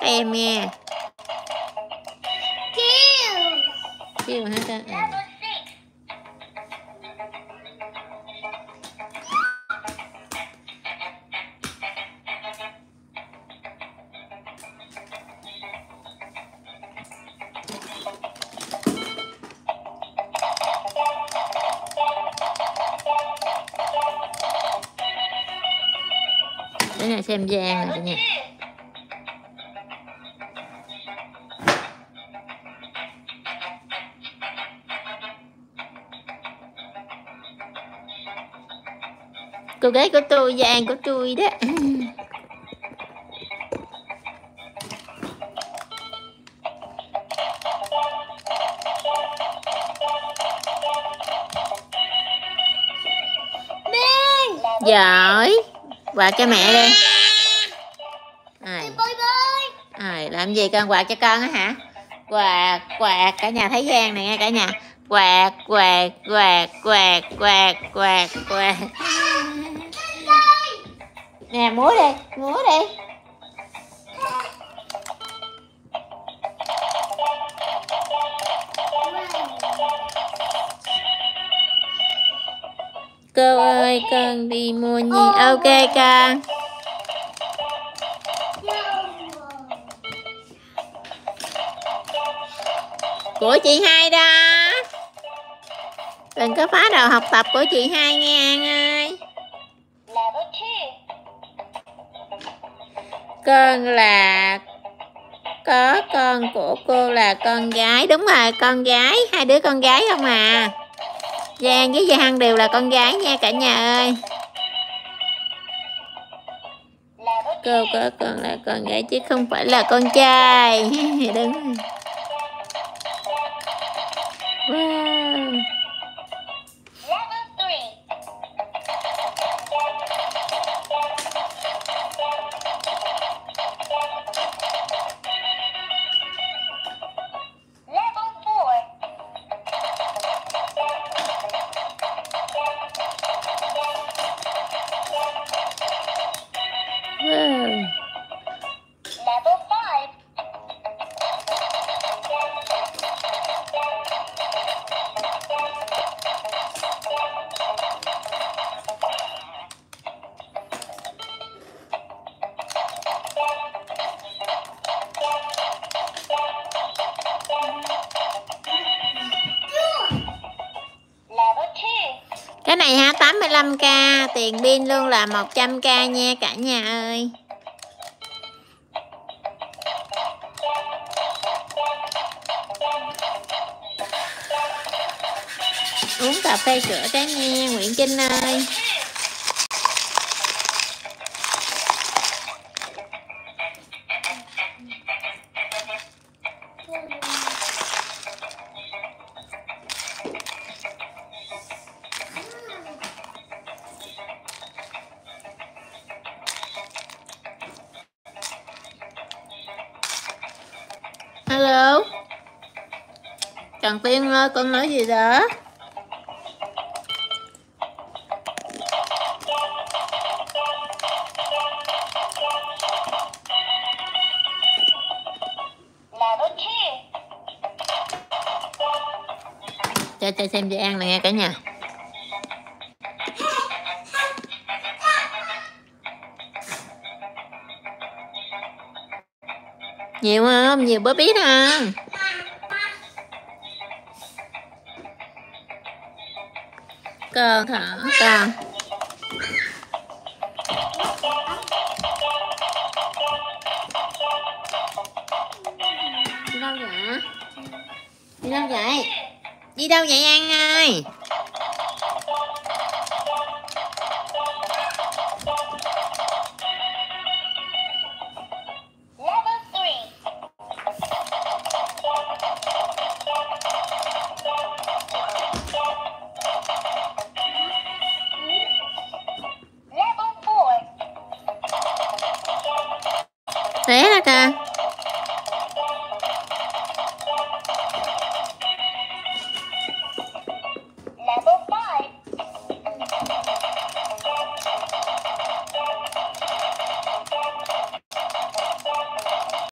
em nha. Kêu hả con? Để này xem Giang này nha. Cô gái của tôi, Giang của tôi đó. Giỏi. Quạt cho mẹ đi. Làm gì con? Quạt cho con á hả? Quạt cả nhà thấy Giang này nghe cả nhà. Quạt. Nè, múa đi. Cô ơi, con đi mua nhi. Ok con. Của chị Hai đó. Đừng có phá đầu học tập của chị Hai nghe An ơi. Con là có con của cô là con gái. Đúng rồi, con gái. Hai đứa con gái không à. Giang với Giang đều là con gái nha cả nhà ơi. Cô có con là con gái chứ không phải là con trai. Đúng. Wow. Cái này ha 85k, tiền pin luôn là 100k nha cả nhà ơi. Uống cà phê sữa cái nha Nguyễn Trinh ơi. Hello. Trần Tiên ơi, con nói gì đó? Cho xem chị An này nghe cả nhà. Nhiều không? Nhiều bớt biết không? Con thở con. Đi đâu vậy? Đi đâu vậy? Đi đâu vậy An ơi?